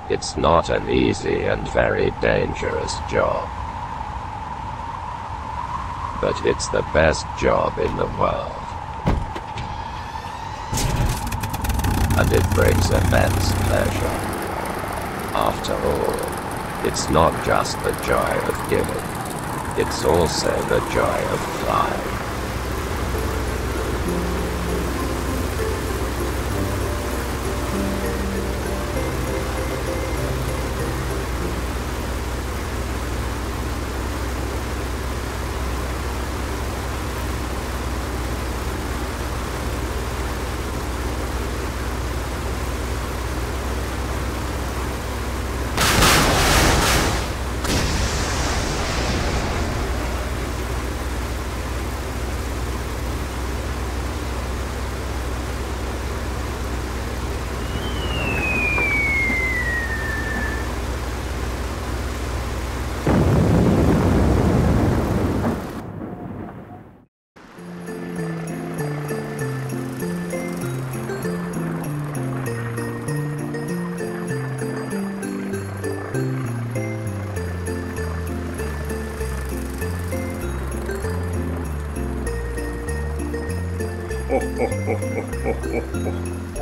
It's not an easy and very dangerous job. But it's the best job in the world. And it brings immense pleasure. After all, it's not just the joy of giving, it's also the joy of flying. Ho, ho, ho, ho, ho, ho, ho.